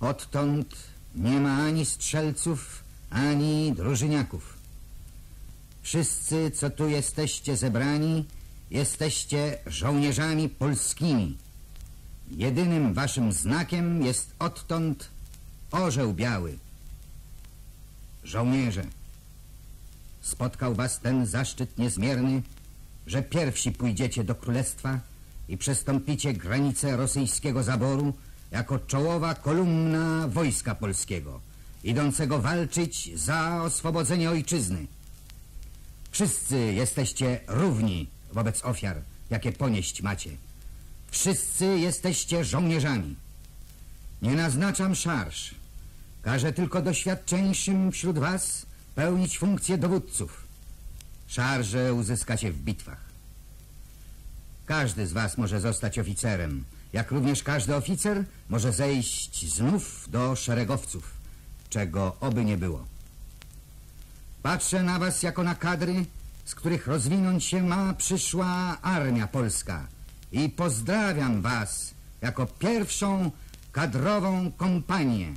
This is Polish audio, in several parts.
Odtąd nie ma ani strzelców, ani drużyniaków. Wszyscy, co tu jesteście zebrani, jesteście żołnierzami polskimi. Jedynym waszym znakiem jest odtąd orzeł biały. Żołnierze, spotkał was ten zaszczyt niezmierny, że pierwsi pójdziecie do królestwa i przestąpicie granicę rosyjskiego zaboru jako czołowa kolumna wojska polskiego, idącego walczyć za oswobodzenie ojczyzny. Wszyscy jesteście równi wobec ofiar, jakie ponieść macie. Wszyscy jesteście żołnierzami. Nie naznaczam szarż. Każę tylko doświadczeńszym wśród was pełnić funkcję dowódców. Szarże uzyskacie w bitwach. Każdy z was może zostać oficerem, jak również każdy oficer może zejść znów do szeregowców, czego oby nie było. Patrzę na was jako na kadry, z których rozwinąć się ma przyszła armia polska i pozdrawiam was jako pierwszą kadrową kompanię.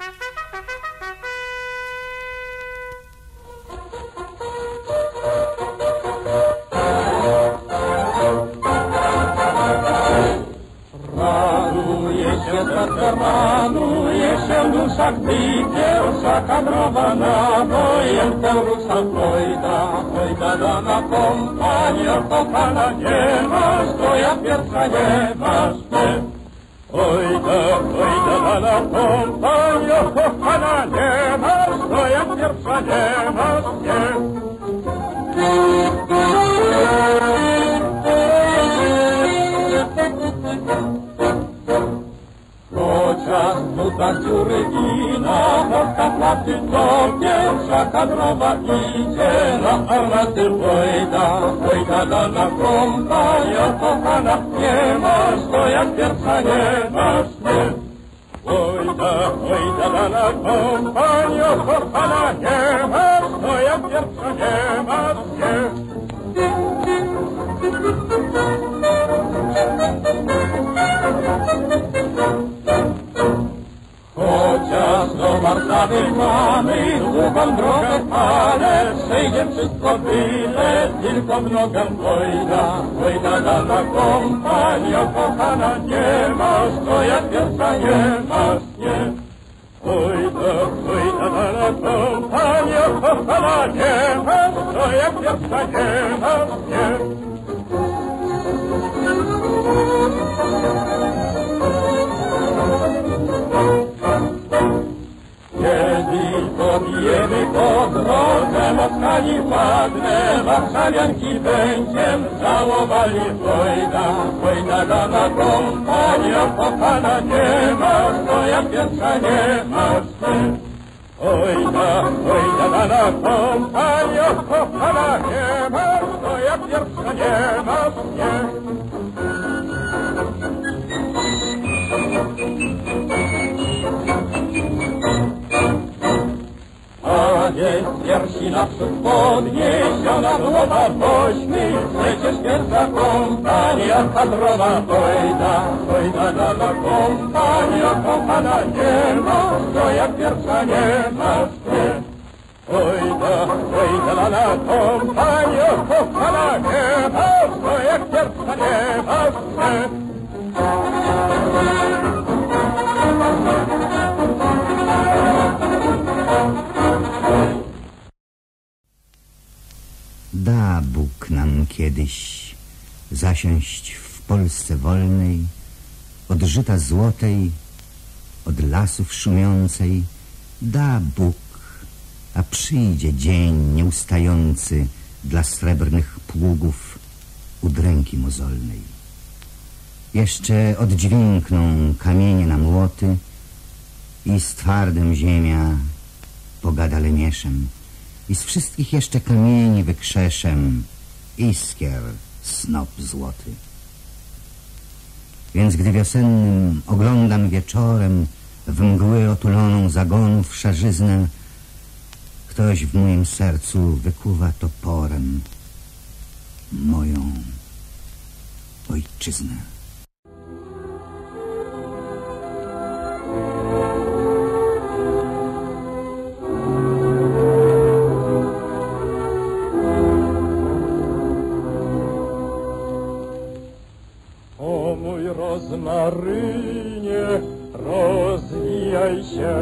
Raduje się dusza, gdy pierwsza kadrowa na wojenkę rusza. Ojda dana kompania, kochana, nie masz, to ja pierwsza nie masz, nie. Ojda dana kompania, kochana, nie masz, to ja pierwsza nie masz, nie. Chociaż tutaj dziury i na morskach płaty, to pierwsza kadrowa idzie na armaty. Ojda dana kompania, kochana, nie masz, to jak pierwsza nie masz, nie. Ojda dana kompania, kochana, nie masz, to jak pierwsza nie masz, nie. Chociaż do Warszawy mamy długą drogę, ale przejdzie wszystko byle tylko w nogę. Ojda dana kompania, kochana, nie masz, to jak pierwsza nie masz, nie. Ojda dana kompania, kochana, nie masz, to jak pierwsza nie masz, nie. Kiedy pobijemy po drodze Moskali ładne, warszawianki będziem żałowali. Ojda dana kompania, kochana, nie masz, to jak pierwsza nie masz, nie. Ojda dana kompania, kochana, nie masz, to jak pierwsza nie masz, nie. A więc piersi naprzód podniesiona głowa, bośmy przecież pierwsza kompania kadrowa. Ojda dana kompania, kochana, nie masz, to jak pierwsza nie masz, nie. Ojda dana kompania, kochana, nie masz, to jak pierwsza nie masz, nie. Da Bóg nam kiedyś zasiąść w Polsce wolnej, od żyta złotej, od lasów szumiącej. Da Bóg, a przyjdzie dzień nieustający dla srebrnych pługów udręki mozolnej. Jeszcze oddźwiękną kamienie na młoty i z twardym ziemia pogada lemieszem. I z wszystkich jeszcze kamieni wykrzeszem iskier snop złoty. Więc gdy wiosennym oglądam wieczorem w mgły otuloną zagonów szarzyznę, ktoś w moim sercu wykuwa toporem moją ojczyznę. O mój rozmarynie, rozwijaj się.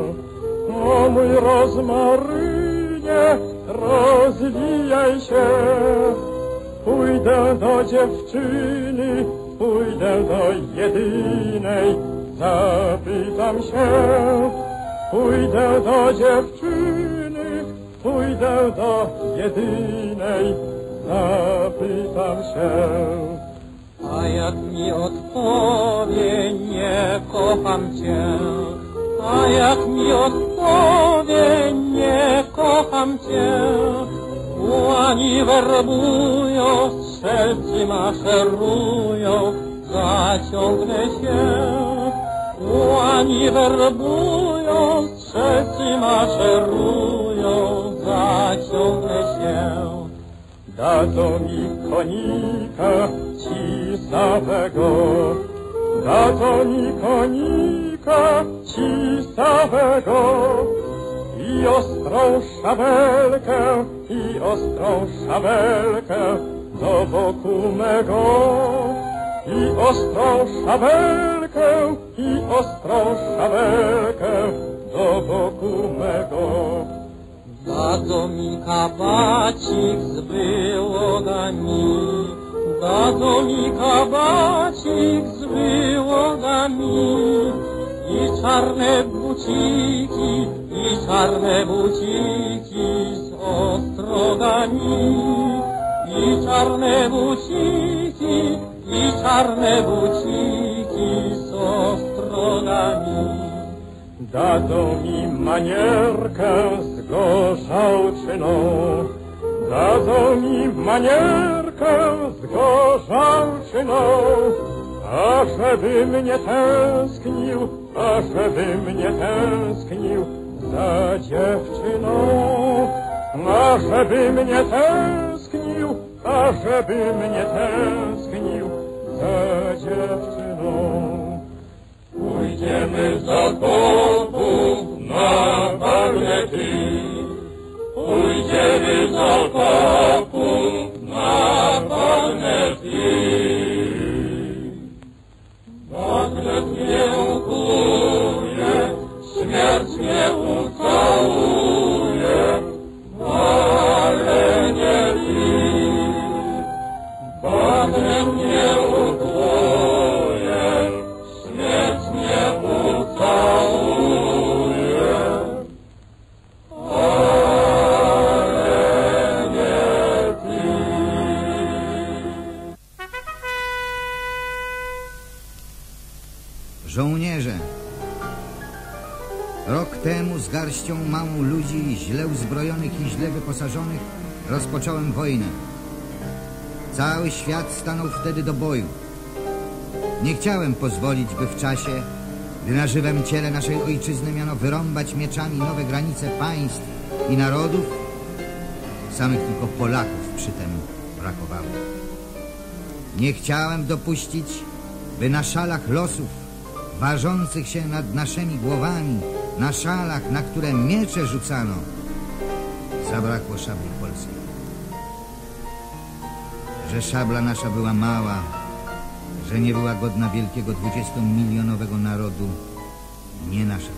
O mój rozmarynie, rozwijaj się. Pójdę do dziewczyny, pójdę do jedynej, zapytam się. Pójdę do dziewczyny, pójdę do jedynej, zapytam się. A jak mi odpowie, nie kocham cię. A jak mi odpowie, nie kocham cię. Łani werbują, strzelcy maszerują, zaciągnę się. Łani werbują, strzelcy maszerują, zaciągnę się. Dadzą mi konika cisawego, dadzą mi konika cisawego i ostrą szabelkę, i ostrą szabelkę do boku mego, i ostrą szabelkę, i ostrą szabelkę do boku mego. Dadzą mi kabacik z wyłogami, dadzą mi kabacik z wyłogami i czarne buciki, i czarne buciki z ostrogami, i czarne buciki, i czarne buciki z ostrogami. Dadzą mi manierkę z gorzałczyną, dadzą mi manierkę z gorzałczyną, ażeby mnie tęsknił, ażeby mnie tęsknił za dziewczyną, ażeby mnie tęsknił, ażeby mnie tęsknił za dziewczyną. Pójdziemy za tobą na bagnety, pójdziemy za tobą na bagnety. Bagnet mnie ukuje, śmierć mnie ucałuje, ale nie ty. Bagnet mnie ukuje, śmierć mnie ucałuje, ale nie ty. Żołnierze. Rok temu z garścią małą ludzi źle uzbrojonych i źle wyposażonych rozpocząłem wojnę. Cały świat stanął wtedy do boju. Nie chciałem pozwolić, by w czasie, gdy na żywym ciele naszej ojczyzny miano wyrąbać mieczami nowe granice państw i narodów, samych tylko Polaków przytem brakowało. Nie chciałem dopuścić, by na szalach losów, ważących się nad naszymi głowami, na szalach, na które miecze rzucano, zabrakło szabli polskiej. Że szabla nasza była mała, że nie była godna wielkiego 20-milionowego narodu, nie nasza.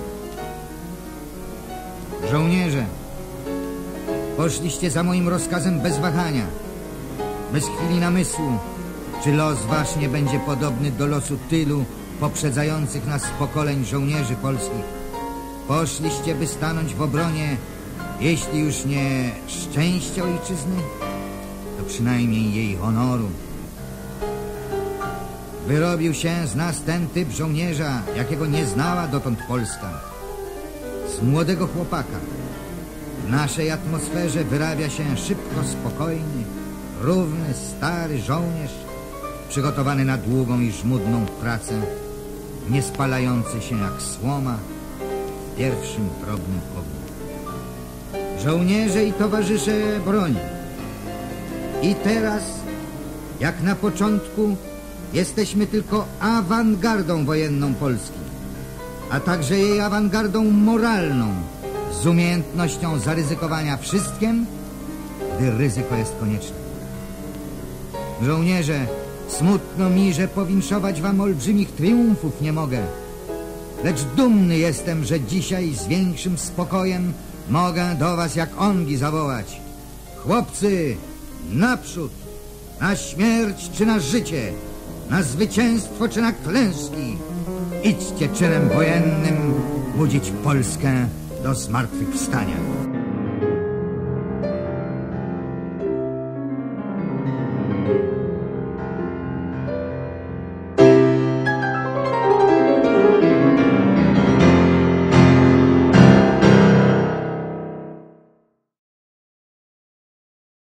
Żołnierze, poszliście za moim rozkazem bez wahania, bez chwili namysłu, czy los wasz nie będzie podobny do losu tylu poprzedzających nas pokoleń żołnierzy polskich. Poszliście, by stanąć w obronie, jeśli już nie szczęścia ojczyzny, to przynajmniej jej honoru. Wyrobił się z nas ten typ żołnierza, jakiego nie znała dotąd Polska. Z młodego chłopaka w naszej atmosferze wyrabia się szybko spokojny, równy, stary żołnierz, przygotowany na długą i żmudną pracę, nie spalający się jak słoma w pierwszym drobnym ogniu. Żołnierze i towarzysze broni. I teraz, jak na początku, jesteśmy tylko awangardą wojenną Polski, a także jej awangardą moralną, z umiejętnością zaryzykowania wszystkim, gdy ryzyko jest konieczne. Żołnierze, Smutno mi, że powinszować wam olbrzymich triumfów nie mogę. Lecz dumny jestem, że dzisiaj z większym spokojem mogę do was jak ongi zawołać. Chłopcy, naprzód! Na śmierć czy na życie, na zwycięstwo czy na klęski. Idźcie czynem wojennym budzić Polskę do zmartwychwstania.